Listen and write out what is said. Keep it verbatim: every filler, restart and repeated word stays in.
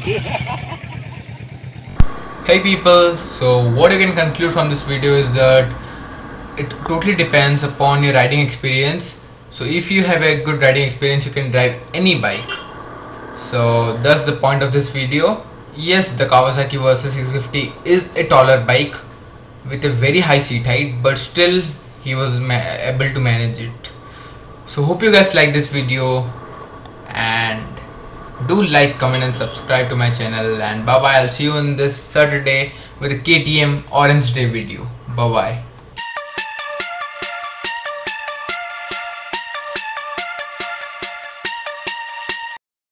Hey people, so what you can conclude from this video is that it totally depends upon your riding experience. So if you have a good riding experience, you can drive any bike. So that's the point of this video. Yes, the Kawasaki Versys six fifty is a taller bike with a very high seat height, but still he was able to manage it. So hope you guys like this video, and do like, comment and subscribe to my channel, and bye bye. I'll see you on this Saturday with a K T M Orange Day video. Bye bye.